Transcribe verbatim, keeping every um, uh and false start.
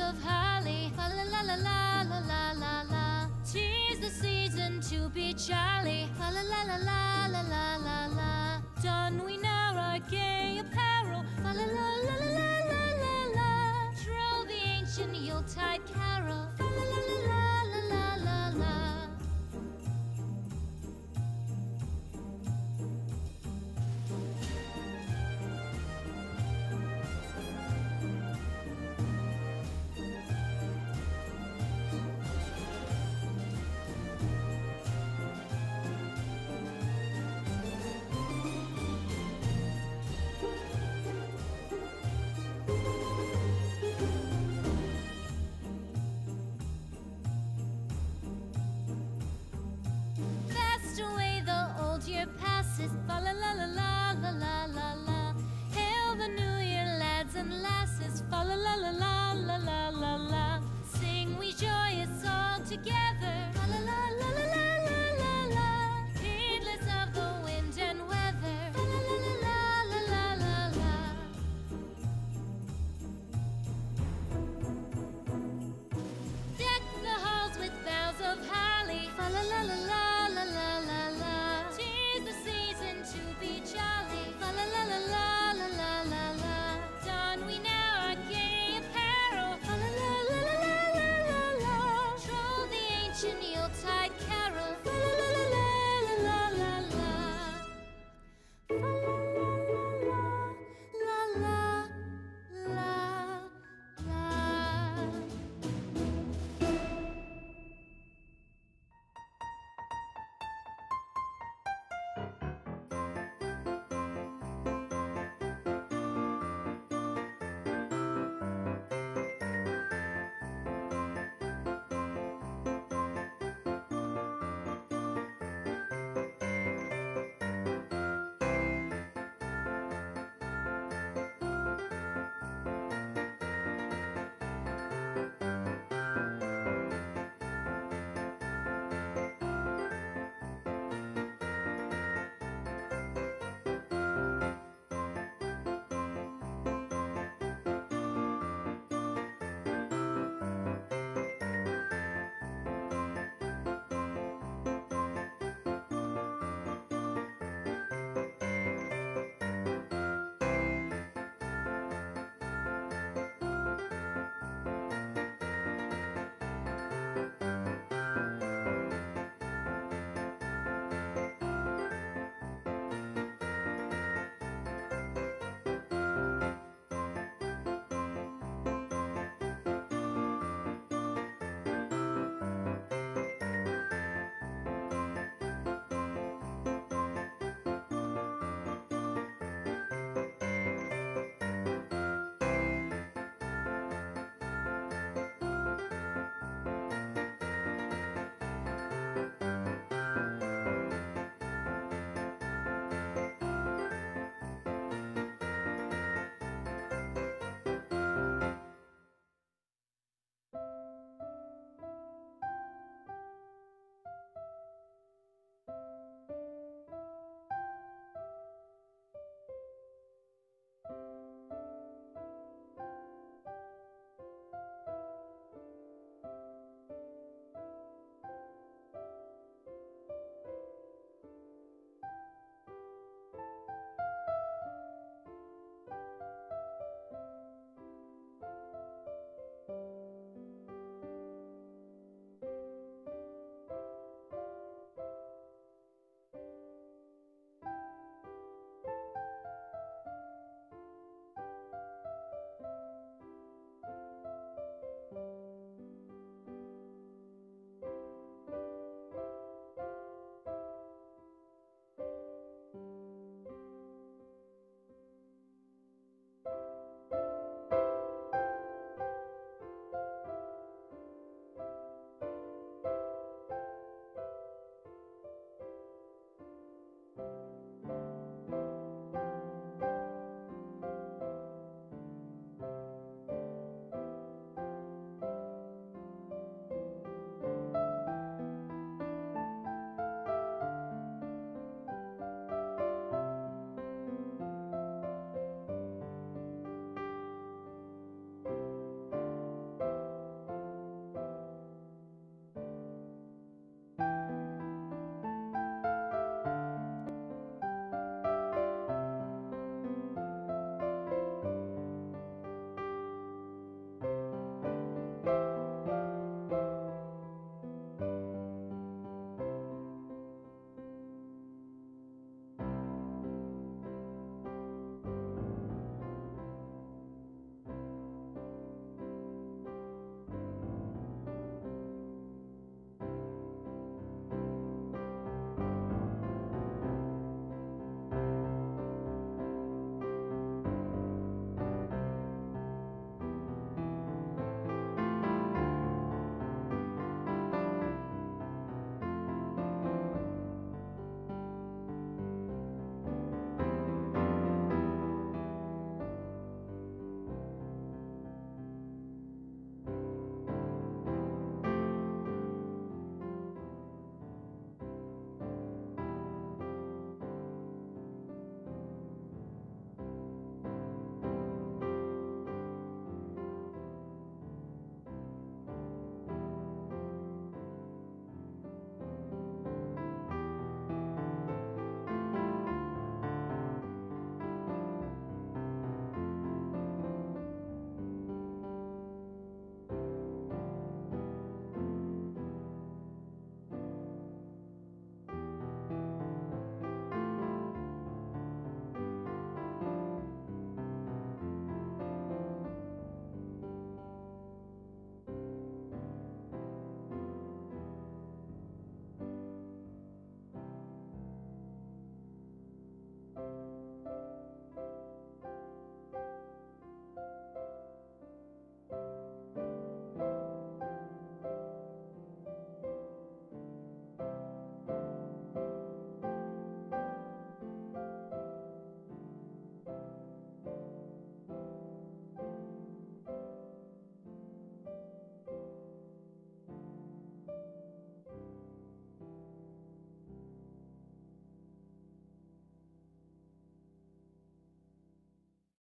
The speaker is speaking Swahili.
of holly, fa la la la la la la la la. 'Tis the season to be jolly, fa la la la la la la la la. Don we now our gay apparel, fa la la la la la la la la. Troll the ancient Yuletide carol, fa la la la la la la la la. Year passes, fa la la la la la la la la. Hail the new year, lads and lasses, fa la la la la la la la la. Sing we joy